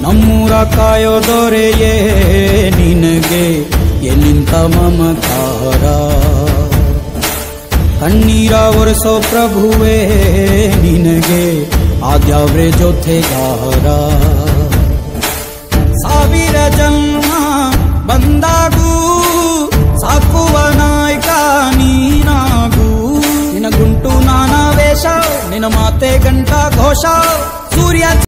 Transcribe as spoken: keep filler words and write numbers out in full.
ನಮ್ಮೂರ ಕಾಯೋ ದೊರೆಯೇ ನಿನಗೆ ಎನ್ನಿಂತ ಮಮಕಾರ, ಕಣ್ಣೀರ ಒರೆಸೋ ಪ್ರಭುವೇ ನಿನಗೆ ಆದ್ಯಾವ್ರೆ ಜೊತೆಗಾರ. ಸಾವಿರ ಜನ್ಮ ಬಂದಾಗೂ ಸಾಕುವ ನಾಯಕ ನೀನಾಗೂ, ನಿನ ಗುಂಟು ನಾನಾ ವೇಷ, ನಿನ ಮಾತೆ ಗಂಟ ಘೋಷ. ಸೂರ್ಯ